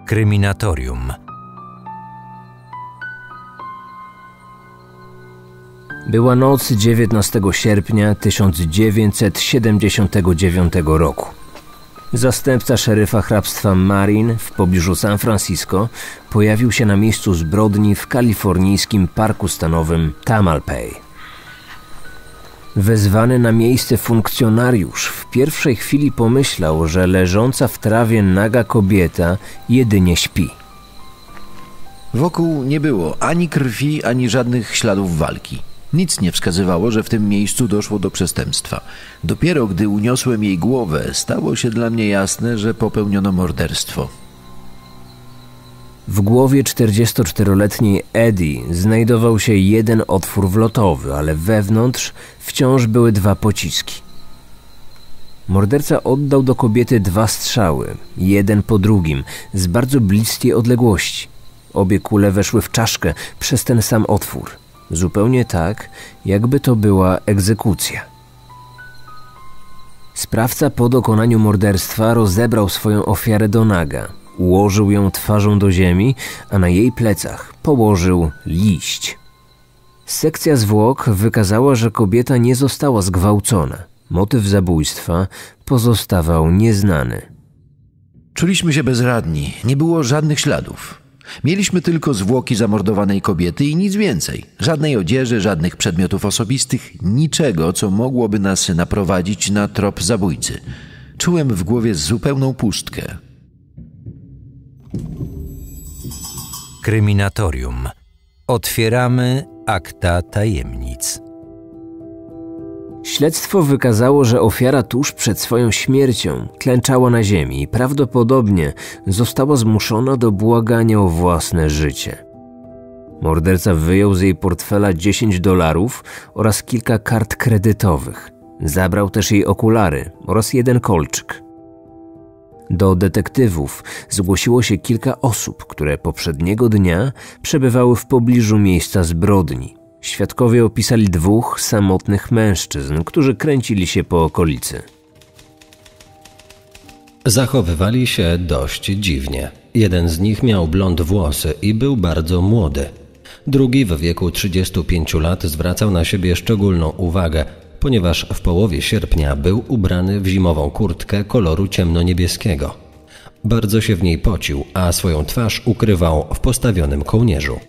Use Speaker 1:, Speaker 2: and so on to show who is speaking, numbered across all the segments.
Speaker 1: Kryminatorium.
Speaker 2: Była noc 19 sierpnia 1979 roku. Zastępca szeryfa hrabstwa Marin w pobliżu San Francisco pojawił się na miejscu zbrodni w kalifornijskim parku stanowym Tamalpay. Wezwany na miejsce funkcjonariusz w pierwszej chwili pomyślał, że leżąca w trawie naga kobieta jedynie śpi.
Speaker 3: Wokół nie było ani krwi, ani żadnych śladów walki. Nic nie wskazywało, że w tym miejscu doszło do przestępstwa. Dopiero gdy uniosłem jej głowę, stało się dla mnie jasne, że popełniono morderstwo.
Speaker 2: W głowie 44-letniej Eddie znajdował się jeden otwór wlotowy, ale wewnątrz wciąż były 2 pociski. Morderca oddał do kobiety 2 strzały, jeden po drugim, z bardzo bliskiej odległości. Obie kule weszły w czaszkę przez ten sam otwór. Zupełnie tak, jakby to była egzekucja. Sprawca po dokonaniu morderstwa rozebrał swoją ofiarę do naga. Ułożył ją twarzą do ziemi, a na jej plecach położył liść. Sekcja zwłok wykazała, że kobieta nie została zgwałcona. Motyw zabójstwa pozostawał nieznany.
Speaker 3: Czuliśmy się bezradni, nie było żadnych śladów. Mieliśmy tylko zwłoki zamordowanej kobiety i nic więcej. Żadnej odzieży, żadnych przedmiotów osobistych, niczego, co mogłoby nas naprowadzić na trop zabójcy. Czułem w głowie zupełną pustkę.
Speaker 1: Kryminatorium. Otwieramy akta tajemnic.
Speaker 2: Śledztwo wykazało, że ofiara tuż przed swoją śmiercią klęczała na ziemi i prawdopodobnie została zmuszona do błagania o własne życie. Morderca wyjął z jej portfela $10 oraz kilka kart kredytowych. Zabrał też jej okulary oraz jeden kolczyk. Do detektywów zgłosiło się kilka osób, które poprzedniego dnia przebywały w pobliżu miejsca zbrodni. Świadkowie opisali 2 samotnych mężczyzn, którzy kręcili się po okolicy.
Speaker 4: Zachowywali się dość dziwnie. Jeden z nich miał blond włosy i był bardzo młody. Drugi w wieku 35 lat zwracał na siebie szczególną uwagę, ponieważ w połowie sierpnia był ubrany w zimową kurtkę koloru ciemnoniebieskiego. Bardzo się w niej pocił, a swoją twarz ukrywał w postawionym kołnierzu.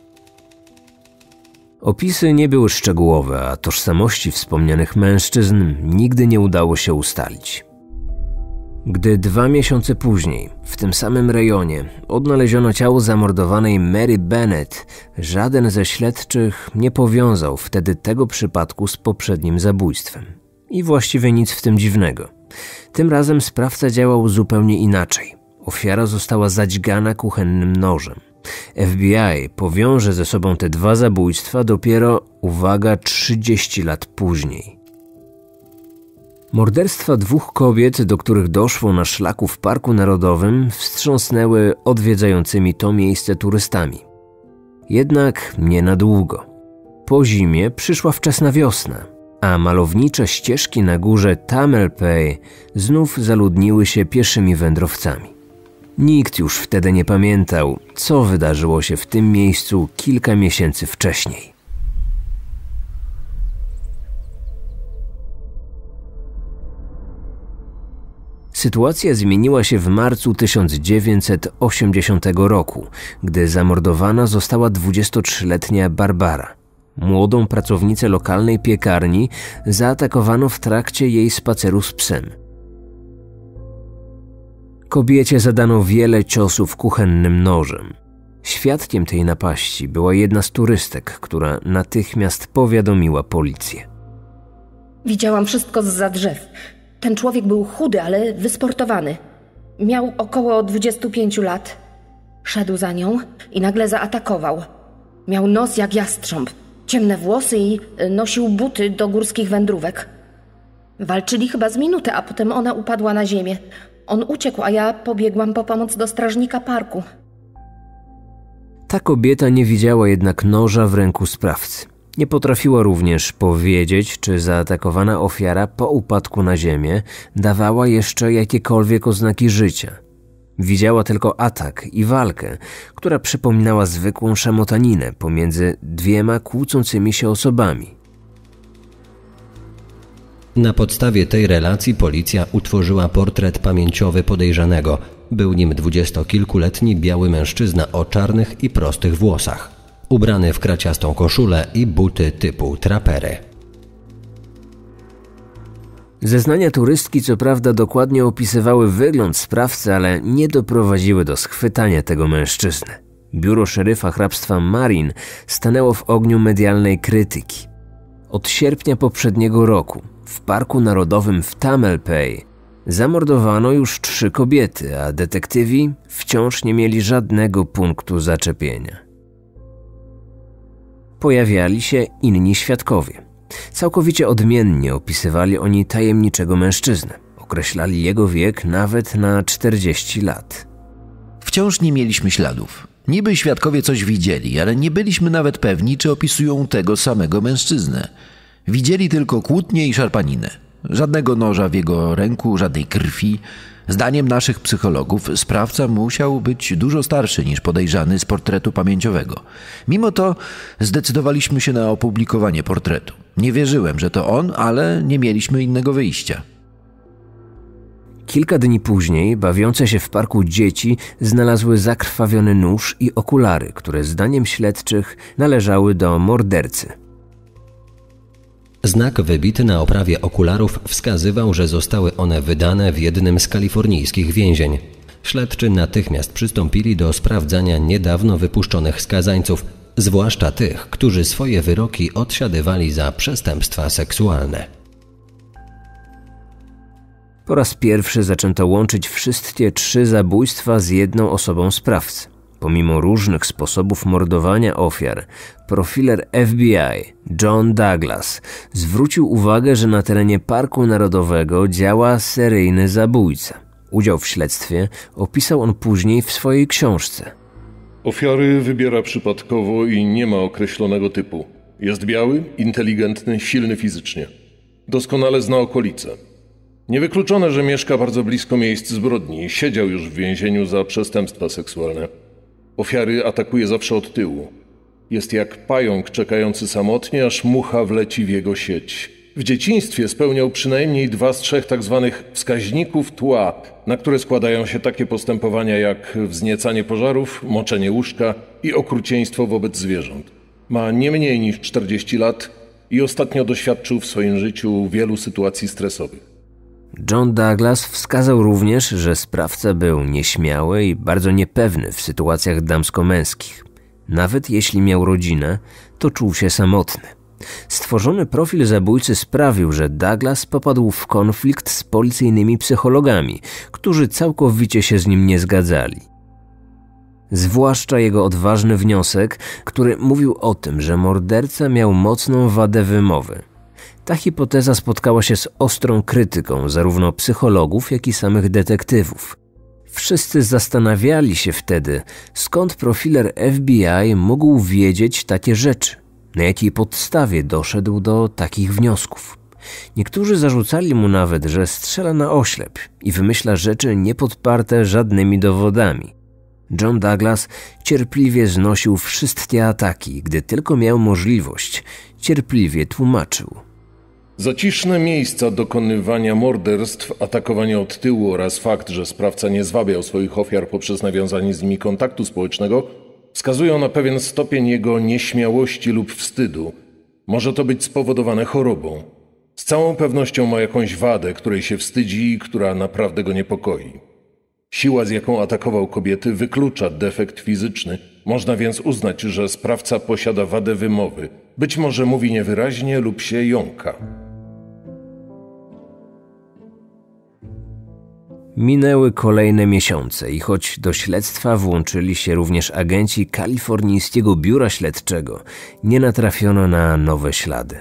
Speaker 2: Opisy nie były szczegółowe, a tożsamości wspomnianych mężczyzn nigdy nie udało się ustalić. Gdy 2 miesiące później, w tym samym rejonie, odnaleziono ciało zamordowanej Mary Bennett, żaden ze śledczych nie powiązał wtedy tego przypadku z poprzednim zabójstwem. I właściwie nic w tym dziwnego. Tym razem sprawca działał zupełnie inaczej. Ofiara została zadźgana kuchennym nożem. FBI powiąże ze sobą te 2 zabójstwa dopiero, uwaga, 30 lat później. Morderstwa 2 kobiet, do których doszło na szlaku w Parku Narodowym, wstrząsnęły odwiedzającymi to miejsce turystami. Jednak nie na długo. Po zimie przyszła wczesna wiosna, a malownicze ścieżki na górze Tamalpay znów zaludniły się pieszymi wędrowcami. Nikt już wtedy nie pamiętał, co wydarzyło się w tym miejscu kilka miesięcy wcześniej. Sytuacja zmieniła się w marcu 1980 roku, gdy zamordowana została 23-letnia Barbara. Młodą pracownicę lokalnej piekarni zaatakowano w trakcie jej spaceru z psem. Kobiecie zadano wiele ciosów kuchennym nożem. Świadkiem tej napaści była jedna z turystek, która natychmiast powiadomiła policję.
Speaker 5: Widziałam wszystko zza drzew. Ten człowiek był chudy, ale wysportowany. Miał około 25 lat. Szedł za nią i nagle zaatakował. Miał nos jak jastrząb, ciemne włosy i nosił buty do górskich wędrówek. Walczyli chyba z minutę, a potem ona upadła na ziemię. On uciekł, a ja pobiegłam po pomoc do strażnika parku.
Speaker 2: Ta kobieta nie widziała jednak noża w ręku sprawcy. Nie potrafiła również powiedzieć, czy zaatakowana ofiara po upadku na ziemię dawała jeszcze jakiekolwiek oznaki życia. Widziała tylko atak i walkę, która przypominała zwykłą szamotaninę pomiędzy dwiema kłócącymi się osobami.
Speaker 4: Na podstawie tej relacji policja utworzyła portret pamięciowy podejrzanego. Był nim dwudziestokilkuletni biały mężczyzna o czarnych i prostych włosach, ubrany w kraciastą koszulę i buty typu trapery.
Speaker 2: Zeznania turystki co prawda dokładnie opisywały wygląd sprawcy, ale nie doprowadziły do schwytania tego mężczyzny. Biuro szeryfa hrabstwa Marin stanęło w ogniu medialnej krytyki. Od sierpnia poprzedniego roku w Parku Narodowym w Tamalpay zamordowano już 3 kobiety, a detektywi wciąż nie mieli żadnego punktu zaczepienia. Pojawiali się inni świadkowie. Całkowicie odmiennie opisywali oni tajemniczego mężczyznę. Określali jego wiek nawet na 40 lat.
Speaker 3: Wciąż nie mieliśmy śladów. Niby świadkowie coś widzieli, ale nie byliśmy nawet pewni, czy opisują tego samego mężczyznę. Widzieli tylko kłótnię i szarpaninę. Żadnego noża w jego ręku, żadnej krwi. Zdaniem naszych psychologów sprawca musiał być dużo starszy niż podejrzany z portretu pamięciowego. Mimo to zdecydowaliśmy się na opublikowanie portretu. Nie wierzyłem, że to on, ale nie mieliśmy innego wyjścia.
Speaker 2: Kilka dni później bawiące się w parku dzieci znalazły zakrwawiony nóż i okulary, które zdaniem śledczych należały do mordercy.
Speaker 4: Znak wybity na oprawie okularów wskazywał, że zostały one wydane w jednym z kalifornijskich więzień. Śledczy natychmiast przystąpili do sprawdzania niedawno wypuszczonych skazańców, zwłaszcza tych, którzy swoje wyroki odsiadywali za przestępstwa seksualne.
Speaker 2: Po raz pierwszy zaczęto łączyć wszystkie 3 zabójstwa z jedną osobą sprawcy. Pomimo różnych sposobów mordowania ofiar, profiler FBI John Douglas zwrócił uwagę, że na terenie Parku Narodowego działa seryjny zabójca. Udział w śledztwie opisał on później w swojej książce.
Speaker 6: Ofiary wybiera przypadkowo i nie ma określonego typu. Jest biały, inteligentny, silny fizycznie. Doskonale zna okolice. Niewykluczone, że mieszka bardzo blisko miejsc zbrodni i siedział już w więzieniu za przestępstwa seksualne. Ofiary atakuje zawsze od tyłu. Jest jak pająk czekający samotnie, aż mucha wleci w jego sieć. W dzieciństwie spełniał przynajmniej 2 z 3 tzw. wskaźników tła, na które składają się takie postępowania jak wzniecanie pożarów, moczenie łóżka i okrucieństwo wobec zwierząt. Ma nie mniej niż 40 lat i ostatnio doświadczył w swoim życiu wielu sytuacji stresowych.
Speaker 2: John Douglas wskazał również, że sprawca był nieśmiały i bardzo niepewny w sytuacjach damsko-męskich. Nawet jeśli miał rodzinę, to czuł się samotny. Stworzony profil zabójcy sprawił, że Douglas popadł w konflikt z policyjnymi psychologami, którzy całkowicie się z nim nie zgadzali. Zwłaszcza jego odważny wniosek, który mówił o tym, że morderca miał mocną wadę wymowy. Ta hipoteza spotkała się z ostrą krytyką zarówno psychologów, jak i samych detektywów. Wszyscy zastanawiali się wtedy, skąd profiler FBI mógł wiedzieć takie rzeczy, na jakiej podstawie doszedł do takich wniosków. Niektórzy zarzucali mu nawet, że strzela na oślep i wymyśla rzeczy niepodparte żadnymi dowodami. John Douglas cierpliwie znosił wszystkie ataki, gdy tylko miał możliwość, cierpliwie tłumaczył.
Speaker 6: Zaciszne miejsca dokonywania morderstw, atakowanie od tyłu oraz fakt, że sprawca nie zwabiał swoich ofiar poprzez nawiązanie z nimi kontaktu społecznego, wskazują na pewien stopień jego nieśmiałości lub wstydu. Może to być spowodowane chorobą. Z całą pewnością ma jakąś wadę, której się wstydzi i która naprawdę go niepokoi. Siła, z jaką atakował kobiety, wyklucza defekt fizyczny. Można więc uznać, że sprawca posiada wadę wymowy. Być może mówi niewyraźnie lub się jąka.
Speaker 2: Minęły kolejne miesiące i choć do śledztwa włączyli się również agenci kalifornijskiego biura śledczego, nie natrafiono na nowe ślady.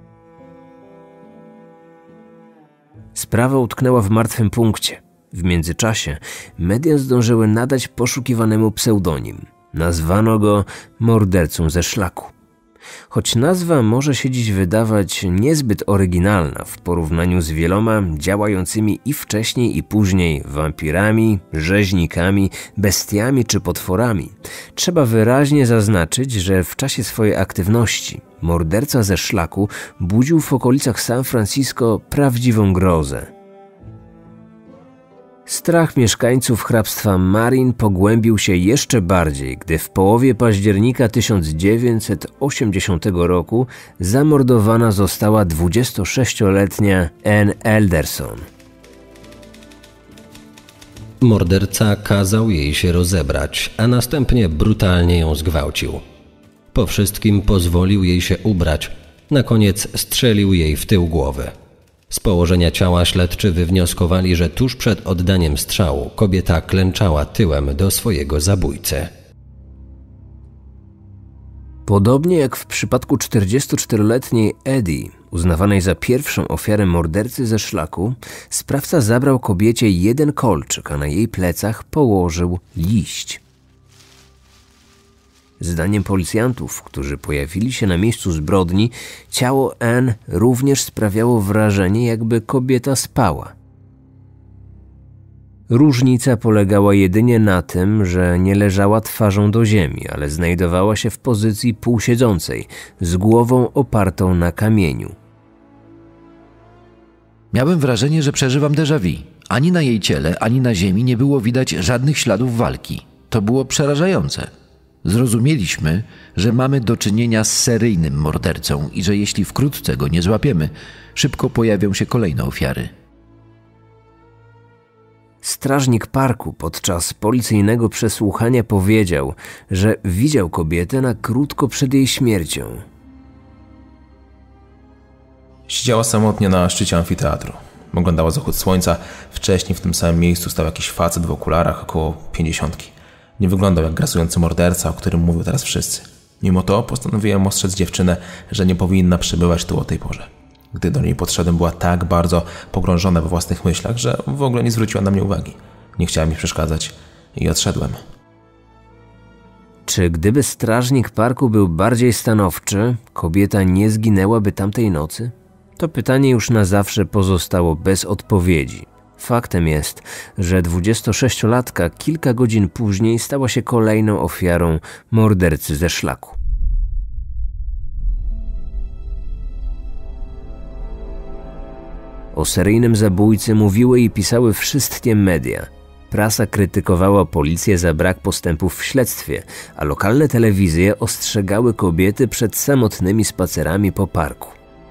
Speaker 2: Sprawa utknęła w martwym punkcie. W międzyczasie media zdążyły nadać poszukiwanemu pseudonim. Nazwano go mordercą ze szlaku. Choć nazwa może się dziś wydawać niezbyt oryginalna w porównaniu z wieloma działającymi i wcześniej i później wampirami, rzeźnikami, bestiami czy potworami, trzeba wyraźnie zaznaczyć, że w czasie swojej aktywności morderca ze szlaku budził w okolicach San Francisco prawdziwą grozę. Strach mieszkańców hrabstwa Marin pogłębił się jeszcze bardziej, gdy w połowie października 1980 roku zamordowana została 26-letnia Ann Elderson.
Speaker 4: Morderca kazał jej się rozebrać, a następnie brutalnie ją zgwałcił. Po wszystkim pozwolił jej się ubrać, na koniec strzelił jej w tył głowy. Z położenia ciała śledczy wywnioskowali, że tuż przed oddaniem strzału kobieta klęczała tyłem do swojego zabójcy.
Speaker 2: Podobnie jak w przypadku 44-letniej Eddie, uznawanej za pierwszą ofiarę mordercy ze szlaku, sprawca zabrał kobiecie jeden kolczyk, a na jej plecach położył liść. Zdaniem policjantów, którzy pojawili się na miejscu zbrodni, ciało Ann również sprawiało wrażenie, jakby kobieta spała. Różnica polegała jedynie na tym, że nie leżała twarzą do ziemi, ale znajdowała się w pozycji półsiedzącej, z głową opartą na kamieniu.
Speaker 3: Miałem wrażenie, że przeżywam déjà vu. Ani na jej ciele, ani na ziemi nie było widać żadnych śladów walki. To było przerażające. Zrozumieliśmy, że mamy do czynienia z seryjnym mordercą i że jeśli wkrótce go nie złapiemy, szybko pojawią się kolejne ofiary.
Speaker 2: Strażnik parku podczas policyjnego przesłuchania powiedział, że widział kobietę na krótko przed jej śmiercią.
Speaker 7: Siedziała samotnie na szczycie amfiteatru. Oglądała zachód słońca. Wcześniej w tym samym miejscu stał jakiś facet w okularach, około 50. Nie wyglądał jak grasujący morderca, o którym mówią teraz wszyscy. Mimo to postanowiłem ostrzec dziewczynę, że nie powinna przebywać tu o tej porze. Gdy do niej podszedłem, była tak bardzo pogrążona we własnych myślach, że w ogóle nie zwróciła na mnie uwagi. Nie chciała mi przeszkadzać i odszedłem.
Speaker 2: Czy gdyby strażnik parku był bardziej stanowczy, kobieta nie zginęłaby tamtej nocy? To pytanie już na zawsze pozostało bez odpowiedzi. Faktem jest, że 26-latka kilka godzin później stała się kolejną ofiarą mordercy ze szlaku. O seryjnym zabójcy mówiły i pisały wszystkie media. Prasa krytykowała policję za brak postępów w śledztwie, a lokalne telewizje ostrzegały kobiety przed samotnymi spacerami po parku.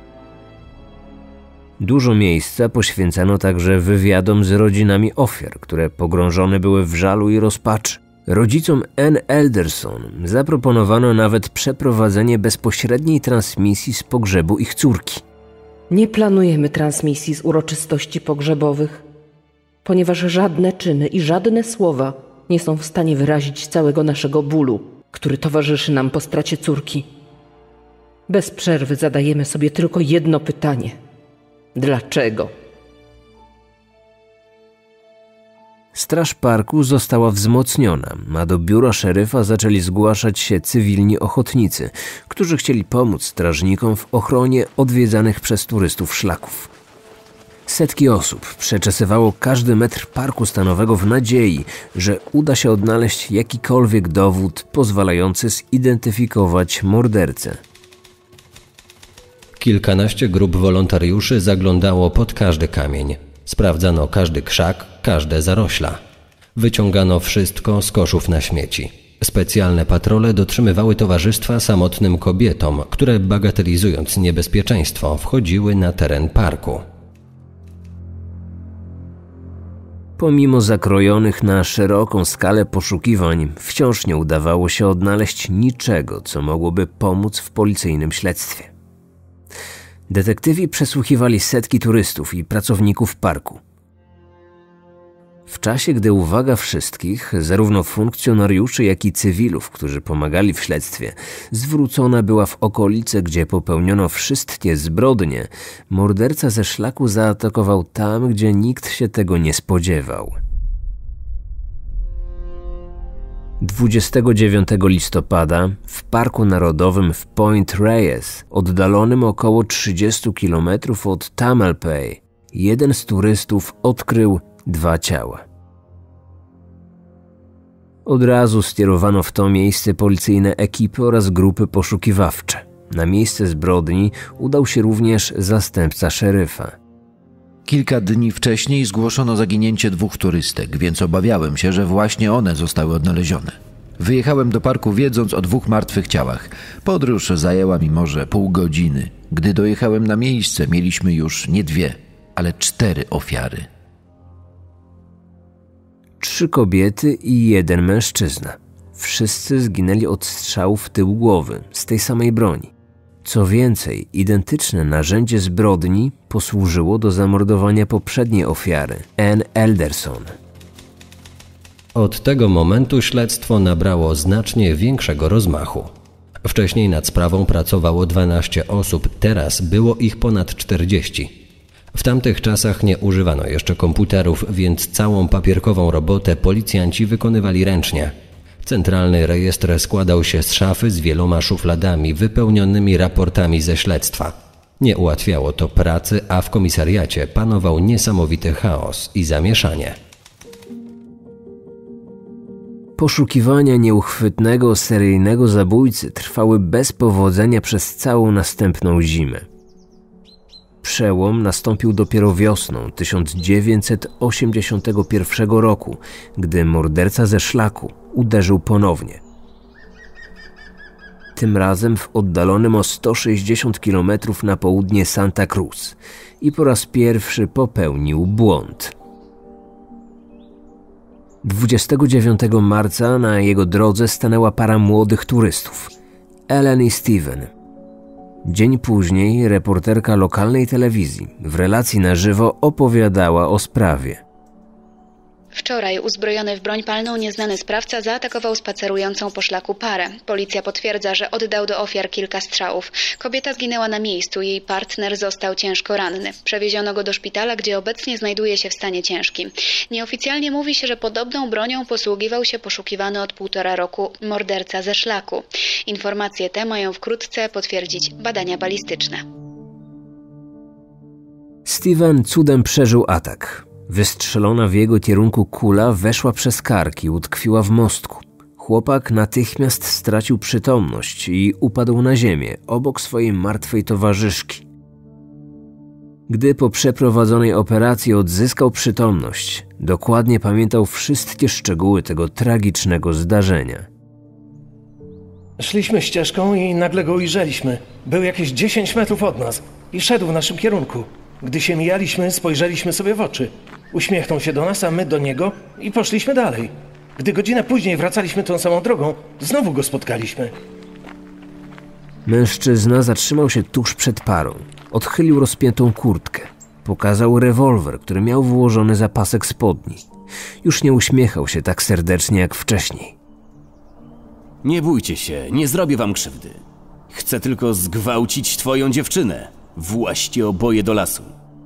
Speaker 2: Dużo miejsca poświęcano także wywiadom z rodzinami ofiar, które pogrążone były w żalu i rozpaczy. Rodzicom Ann Elderson zaproponowano nawet przeprowadzenie bezpośredniej transmisji z pogrzebu ich córki.
Speaker 5: Nie planujemy transmisji z uroczystości pogrzebowych, ponieważ żadne czyny i żadne słowa nie są w stanie wyrazić całego naszego bólu, który towarzyszy nam po stracie córki. Bez przerwy zadajemy sobie tylko jedno pytanie. Dlaczego?
Speaker 2: Straż parku została wzmocniona, a do biura szeryfa zaczęli zgłaszać się cywilni ochotnicy, którzy chcieli pomóc strażnikom w ochronie odwiedzanych przez turystów szlaków. Setki osób przeczesywało każdy metr parku stanowego w nadziei, że uda się odnaleźć jakikolwiek dowód pozwalający zidentyfikować mordercę.
Speaker 4: Kilkanaście grup wolontariuszy zaglądało pod każdy kamień. Sprawdzano każdy krzak, każde zarośla. Wyciągano wszystko z koszów na śmieci. Specjalne patrole dotrzymywały towarzystwa samotnym kobietom, które bagatelizując niebezpieczeństwo wchodziły na teren parku.
Speaker 2: Pomimo zakrojonych na szeroką skalę poszukiwań, wciąż nie udawało się odnaleźć niczego, co mogłoby pomóc w policyjnym śledztwie. Detektywi przesłuchiwali setki turystów i pracowników parku. W czasie, gdy uwaga wszystkich, zarówno funkcjonariuszy, jak i cywilów, którzy pomagali w śledztwie, zwrócona była w okolice, gdzie popełniono wszystkie zbrodnie, morderca ze szlaku zaatakował tam, gdzie nikt się tego nie spodziewał. 29 listopada w Parku Narodowym w Point Reyes, oddalonym około 30 km od Tamalpay, jeden z turystów odkrył 2 ciała. Od razu skierowano w to miejsce policyjne ekipy oraz grupy poszukiwawcze. Na miejsce zbrodni udał się również zastępca szeryfa.
Speaker 3: Kilka dni wcześniej zgłoszono zaginięcie 2 turystek, więc obawiałem się, że właśnie one zostały odnalezione. Wyjechałem do parku wiedząc o 2 martwych ciałach. Podróż zajęła mi może pół godziny. Gdy dojechałem na miejsce, mieliśmy już nie 2, ale 4 ofiary.
Speaker 2: 3 kobiety i 1 mężczyzna. Wszyscy zginęli od strzałów w tył głowy z tej samej broni. Co więcej, identyczne narzędzie zbrodni posłużyło do zamordowania poprzedniej ofiary, Ann Elderson.
Speaker 4: Od tego momentu śledztwo nabrało znacznie większego rozmachu. Wcześniej nad sprawą pracowało 12 osób, teraz było ich ponad 40. W tamtych czasach nie używano jeszcze komputerów, więc całą papierkową robotę policjanci wykonywali ręcznie. Centralny rejestr składał się z szafy z wieloma szufladami wypełnionymi raportami ze śledztwa. Nie ułatwiało to pracy, a w komisariacie panował niesamowity chaos i zamieszanie.
Speaker 2: Poszukiwania nieuchwytnego seryjnego zabójcy trwały bez powodzenia przez całą następną zimę. Przełom nastąpił dopiero wiosną 1981 roku, gdy morderca ze szlaku uderzył ponownie. Tym razem w oddalonym o 160 km na południe Santa Cruz i po raz pierwszy popełnił błąd. 29 marca na jego drodze stanęła para młodych turystów, Ellen i Steven. Dzień później reporterka lokalnej telewizji w relacji na żywo opowiadała o sprawie.
Speaker 8: Wczoraj uzbrojony w broń palną nieznany sprawca zaatakował spacerującą po szlaku parę. Policja potwierdza, że oddał do ofiar kilka strzałów. Kobieta zginęła na miejscu, jej partner został ciężko ranny. Przewieziono go do szpitala, gdzie obecnie znajduje się w stanie ciężkim. Nieoficjalnie mówi się, że podobną bronią posługiwał się poszukiwany od 1,5 roku morderca ze szlaku. Informacje te mają wkrótce potwierdzić badania balistyczne.
Speaker 2: Steven cudem przeżył atak. Wystrzelona w jego kierunku kula weszła przez kark i utkwiła w mostku. Chłopak natychmiast stracił przytomność i upadł na ziemię obok swojej martwej towarzyszki. Gdy po przeprowadzonej operacji odzyskał przytomność, dokładnie pamiętał wszystkie szczegóły tego tragicznego zdarzenia.
Speaker 9: Szliśmy ścieżką i nagle go ujrzeliśmy. Był jakieś 10 metrów od nas i szedł w naszym kierunku. Gdy się mijaliśmy, spojrzeliśmy sobie w oczy. Uśmiechnął się do nas, a my do niego i poszliśmy dalej. Gdy godzinę później wracaliśmy tą samą drogą, znowu go spotkaliśmy.
Speaker 2: Mężczyzna zatrzymał się tuż przed parą. Odchylił rozpiętą kurtkę. Pokazał rewolwer, który miał włożony za pasek spodni. Już nie uśmiechał się tak serdecznie jak wcześniej.
Speaker 10: Nie bójcie się, nie zrobię wam krzywdy. Chcę tylko zgwałcić twoją dziewczynę. Właście oboje do lasu.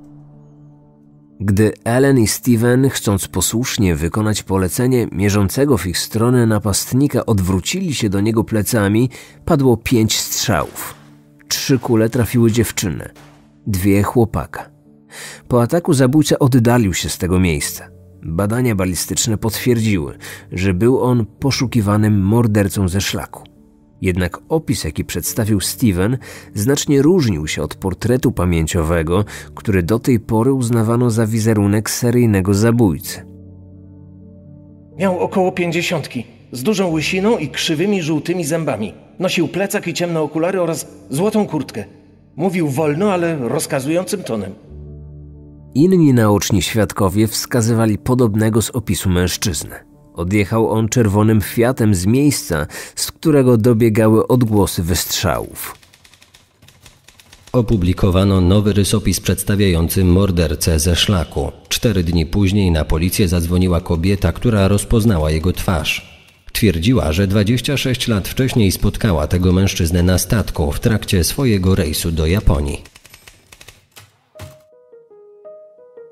Speaker 2: Gdy Ellen i Steven, chcąc posłusznie wykonać polecenie mierzącego w ich stronę napastnika, odwrócili się do niego plecami, padło 5 strzałów. 3 kule trafiły dziewczynę, 2 chłopaka. Po ataku zabójca oddalił się z tego miejsca. Badania balistyczne potwierdziły, że był on poszukiwanym mordercą ze szlaku. Jednak opis, jaki przedstawił Steven, znacznie różnił się od portretu pamięciowego, który do tej pory uznawano za wizerunek seryjnego zabójcy.
Speaker 9: Miał około 50, z dużą łysiną i krzywymi, żółtymi zębami. Nosił plecak i ciemne okulary oraz złotą kurtkę. Mówił wolno, ale rozkazującym tonem.
Speaker 2: Inni naoczni świadkowie wskazywali podobnego z opisu mężczyznę. Odjechał on czerwonym Fiatem z miejsca, z którego dobiegały odgłosy wystrzałów.
Speaker 4: Opublikowano nowy rysopis przedstawiający mordercę ze szlaku. 4 dni później na policję zadzwoniła kobieta, która rozpoznała jego twarz. Twierdziła, że 26 lat wcześniej spotkała tego mężczyznę na statku w trakcie swojego rejsu do Japonii.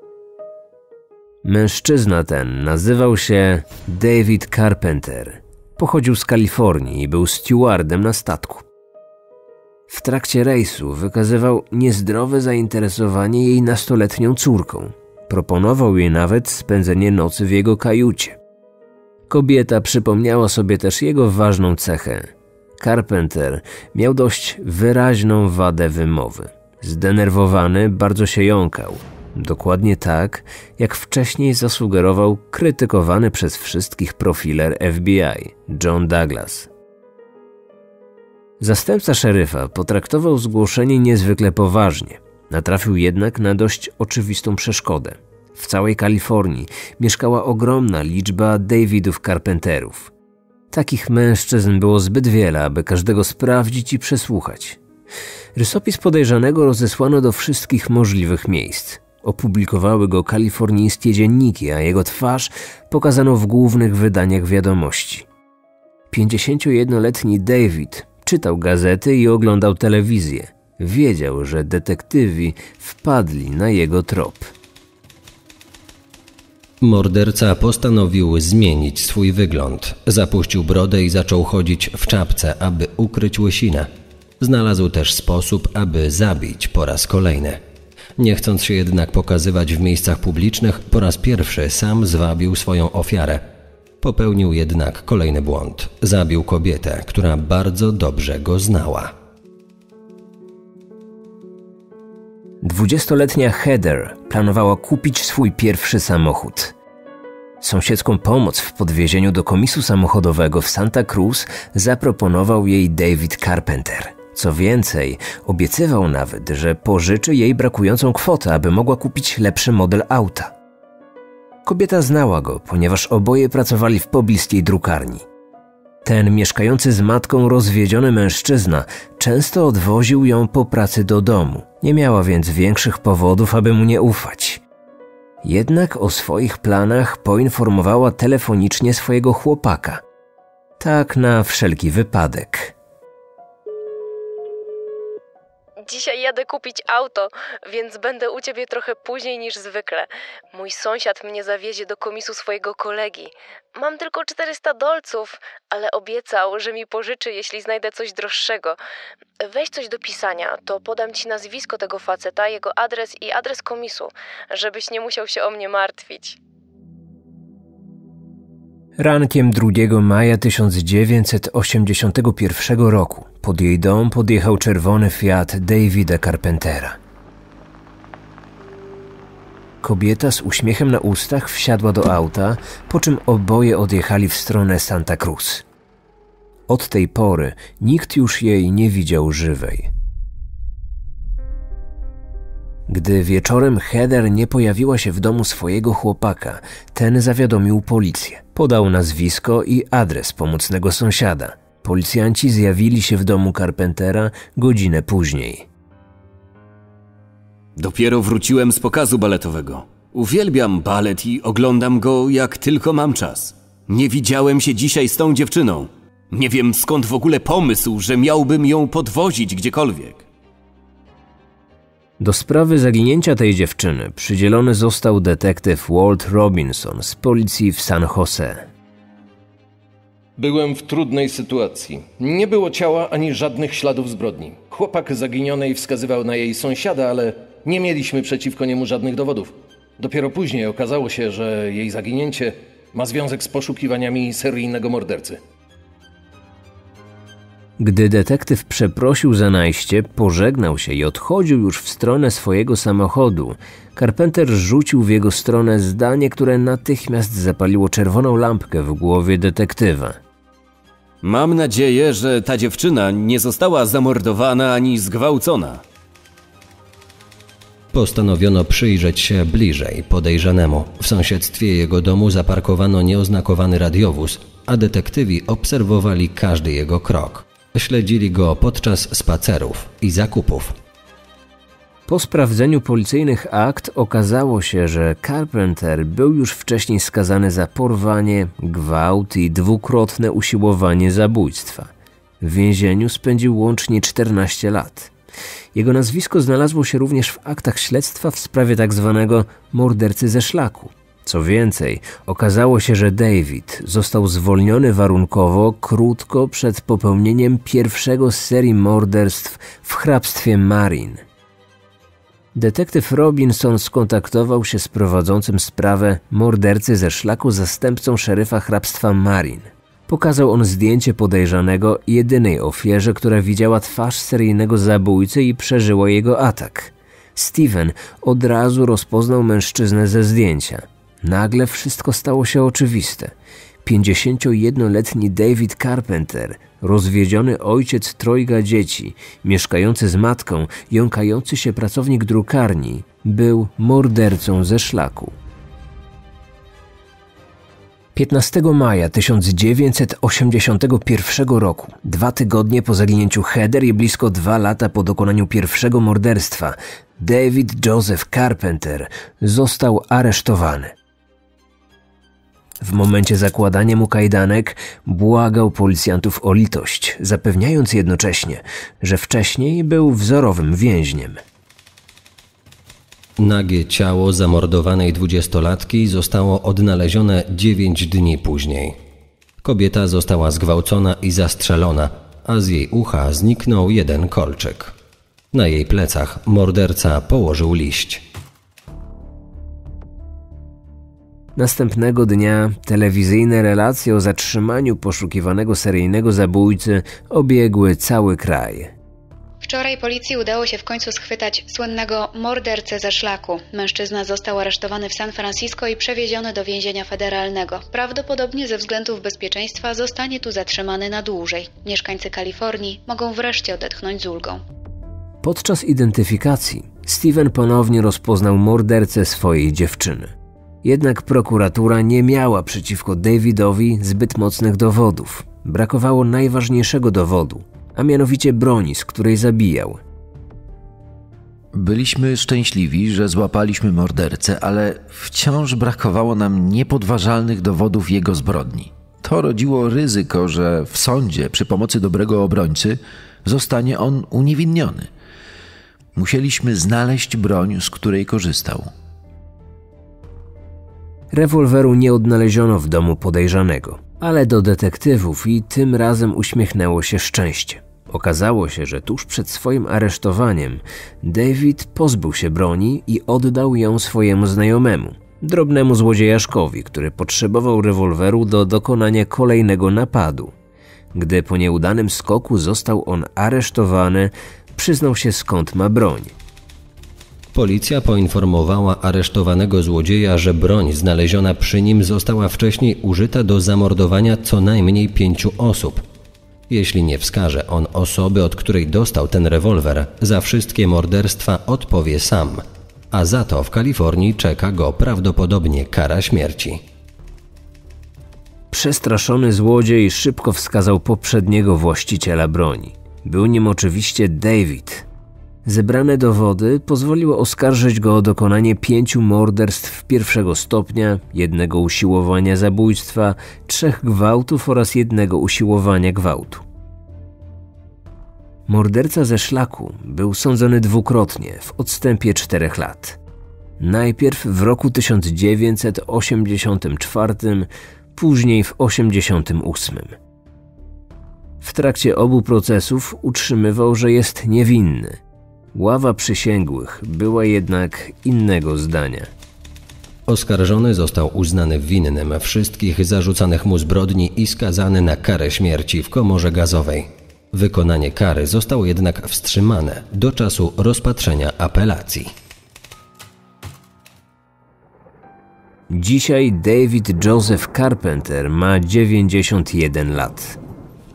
Speaker 2: Mężczyzna ten nazywał się David Carpenter. Pochodził z Kalifornii i był stewardem na statku. W trakcie rejsu wykazywał niezdrowe zainteresowanie jej nastoletnią córką. Proponował jej nawet spędzenie nocy w jego kajucie. Kobieta przypomniała sobie też jego ważną cechę. Carpenter miał dość wyraźną wadę wymowy. Zdenerwowany bardzo się jąkał. Dokładnie tak, jak wcześniej zasugerował krytykowany przez wszystkich profiler FBI, John Douglas. Zastępca szeryfa potraktował zgłoszenie niezwykle poważnie. Natrafił jednak na dość oczywistą przeszkodę. W całej Kalifornii mieszkała ogromna liczba Davidów Carpenterów. Takich mężczyzn było zbyt wiele, aby każdego sprawdzić i przesłuchać. Rysopis podejrzanego rozesłano do wszystkich możliwych miejsc. Opublikowały go kalifornijskie dzienniki, a jego twarz pokazano w głównych wydaniach wiadomości. 51-letni David czytał gazety i oglądał telewizję. Wiedział, że detektywi wpadli na jego trop.
Speaker 4: Morderca postanowił zmienić swój wygląd. Zapuścił brodę i zaczął chodzić w czapce, aby ukryć łysinę. Znalazł też sposób, aby zabić po raz kolejny. Nie chcąc się jednak pokazywać w miejscach publicznych, po raz pierwszy sam zwabił swoją ofiarę. Popełnił jednak kolejny błąd. Zabił kobietę, która bardzo dobrze go znała.
Speaker 2: 20-letnia Heather planowała kupić swój pierwszy samochód. Sąsiedzką pomoc w podwiezieniu do komisu samochodowego w Santa Cruz zaproponował jej David Carpenter. Co więcej, obiecywał nawet, że pożyczy jej brakującą kwotę, aby mogła kupić lepszy model auta. Kobieta znała go, ponieważ oboje pracowali w pobliskiej drukarni. Ten mieszkający z matką rozwiedziony mężczyzna często odwoził ją po pracy do domu. Nie miała więc większych powodów, aby mu nie ufać. Jednak o swoich planach poinformowała telefonicznie swojego chłopaka. Tak na wszelki wypadek.
Speaker 11: Dzisiaj jadę kupić auto, więc będę u ciebie trochę później niż zwykle. Mój sąsiad mnie zawiezie do komisu swojego kolegi. Mam tylko $400, ale obiecał, że mi pożyczy, jeśli znajdę coś droższego. Weź coś do pisania, to podam ci nazwisko tego faceta, jego adres i adres komisu, żebyś nie musiał się o mnie martwić.
Speaker 2: Rankiem 2 maja 1981 roku pod jej dom podjechał czerwony Fiat Davida Carpentera. Kobieta z uśmiechem na ustach wsiadła do auta, po czym oboje odjechali w stronę Santa Cruz. Od tej pory nikt już jej nie widział żywej. Gdy wieczorem Heather nie pojawiła się w domu swojego chłopaka, ten zawiadomił policję. Podał nazwisko i adres pomocnego sąsiada. Policjanci zjawili się w domu Carpentera godzinę później.
Speaker 10: Dopiero wróciłem z pokazu baletowego. Uwielbiam balet i oglądam go, jak tylko mam czas. Nie widziałem się dzisiaj z tą dziewczyną. Nie wiem, skąd w ogóle pomysł, że miałbym ją podwozić gdziekolwiek.
Speaker 2: Do sprawy zaginięcia tej dziewczyny przydzielony został detektyw Walt Robinson z policji w San Jose.
Speaker 9: Byłem w trudnej sytuacji. Nie było ciała ani żadnych śladów zbrodni. Chłopak zaginionej wskazywał na jej sąsiada, ale nie mieliśmy przeciwko niemu żadnych dowodów. Dopiero później okazało się, że jej zaginięcie ma związek z poszukiwaniami seryjnego mordercy.
Speaker 2: Gdy detektyw przeprosił za najście, pożegnał się i odchodził już w stronę swojego samochodu, Carpenter rzucił w jego stronę zdanie, które natychmiast zapaliło czerwoną lampkę w głowie detektywa.
Speaker 10: Mam nadzieję, że ta dziewczyna nie została zamordowana ani zgwałcona.
Speaker 4: Postanowiono przyjrzeć się bliżej podejrzanemu. W sąsiedztwie jego domu zaparkowano nieoznakowany radiowóz, a detektywi obserwowali każdy jego krok. Śledzili go podczas spacerów i zakupów.
Speaker 2: Po sprawdzeniu policyjnych akt okazało się, że Carpenter był już wcześniej skazany za porwanie, gwałt i dwukrotne usiłowanie zabójstwa. W więzieniu spędził łącznie 14 lat. Jego nazwisko znalazło się również w aktach śledztwa w sprawie tzw. mordercy ze szlaku. Co więcej, okazało się, że David został zwolniony warunkowo krótko przed popełnieniem pierwszego z serii morderstw w hrabstwie Marin. Detektyw Robinson skontaktował się z prowadzącym sprawę mordercy ze szlaku zastępcą szeryfa hrabstwa Marin. Pokazał on zdjęcie podejrzanego jedynej ofierze, która widziała twarz seryjnego zabójcy i przeżyła jego atak. Steven od razu rozpoznał mężczyznę ze zdjęcia. Nagle wszystko stało się oczywiste. 51-letni David Carpenter, rozwiedziony ojciec trojga dzieci, mieszkający z matką, jąkający się pracownik drukarni, był mordercą ze szlaku. 15 maja 1981 roku, 2 tygodnie po zaginięciu Heather i blisko 2 lata po dokonaniu pierwszego morderstwa, David Joseph Carpenter został aresztowany. W momencie zakładania mu kajdanek błagał policjantów o litość, zapewniając jednocześnie, że wcześniej był wzorowym więźniem.
Speaker 4: Nagie ciało zamordowanej 20-latki zostało odnalezione 9 dni później. Kobieta została zgwałcona i zastrzelona, a z jej ucha zniknął jeden kolczyk. Na jej plecach morderca położył liść.
Speaker 2: Następnego dnia telewizyjne relacje o zatrzymaniu poszukiwanego seryjnego zabójcy obiegły cały kraj.
Speaker 8: Wczoraj policji udało się w końcu schwytać słynnego mordercę ze szlaku. Mężczyzna został aresztowany w San Francisco i przewieziony do więzienia federalnego. Prawdopodobnie ze względów bezpieczeństwa zostanie tu zatrzymany na dłużej. Mieszkańcy Kalifornii mogą wreszcie odetchnąć z ulgą.
Speaker 2: Podczas identyfikacji Steven ponownie rozpoznał mordercę swojej dziewczyny. Jednak prokuratura nie miała przeciwko Davidowi zbyt mocnych dowodów. Brakowało najważniejszego dowodu, a mianowicie broni, z której zabijał.
Speaker 3: Byliśmy szczęśliwi, że złapaliśmy mordercę, ale wciąż brakowało nam niepodważalnych dowodów jego zbrodni. To rodziło ryzyko, że w sądzie przy pomocy dobrego obrońcy zostanie on uniewinniony. Musieliśmy znaleźć broń, z której korzystał.
Speaker 2: Rewolweru nie odnaleziono w domu podejrzanego, ale do detektywów i tym razem uśmiechnęło się szczęście. Okazało się, że tuż przed swoim aresztowaniem David pozbył się broni i oddał ją swojemu znajomemu, drobnemu złodziejaszkowi, który potrzebował rewolweru do dokonania kolejnego napadu. Gdy po nieudanym skoku został on aresztowany, przyznał się, skąd ma broń.
Speaker 4: Policja poinformowała aresztowanego złodzieja, że broń znaleziona przy nim została wcześniej użyta do zamordowania co najmniej 5 osób. Jeśli nie wskaże on osoby, od której dostał ten rewolwer, za wszystkie morderstwa odpowie sam, a za to w Kalifornii czeka go prawdopodobnie kara śmierci.
Speaker 2: Przestraszony złodziej szybko wskazał poprzedniego właściciela broni. Był nim oczywiście David. Zebrane dowody pozwoliły oskarżyć go o dokonanie 5 morderstw 1. stopnia, 1 usiłowania zabójstwa, 3 gwałtów oraz 1 usiłowania gwałtu. Morderca ze szlaku był sądzony dwukrotnie w odstępie 4 lat. Najpierw w roku 1984, później w 1988. W trakcie obu procesów utrzymywał, że jest niewinny. Ława przysięgłych była jednak innego zdania.
Speaker 4: Oskarżony został uznany winnym wszystkich zarzucanych mu zbrodni i skazany na karę śmierci w komorze gazowej. Wykonanie kary zostało jednak wstrzymane do czasu rozpatrzenia apelacji.
Speaker 2: Dzisiaj David Joseph Carpenter ma 91 lat.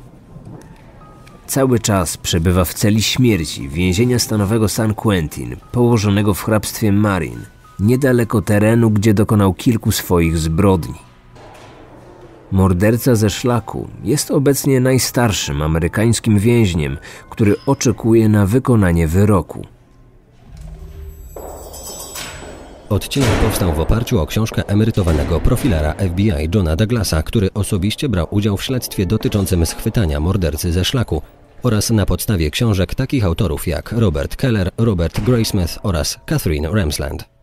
Speaker 2: Cały czas przebywa w celi śmierci więzienia stanowego San Quentin, położonego w hrabstwie Marin, niedaleko terenu, gdzie dokonał kilku swoich zbrodni. Morderca ze szlaku jest obecnie najstarszym amerykańskim więźniem, który oczekuje na wykonanie wyroku.
Speaker 4: Odcinek powstał w oparciu o książkę emerytowanego profilera FBI Johna Douglasa, który osobiście brał udział w śledztwie dotyczącym schwytania mordercy ze szlaku, oraz na podstawie książek takich autorów jak Robert Keller, Robert Graysmith oraz Catherine Ramsland.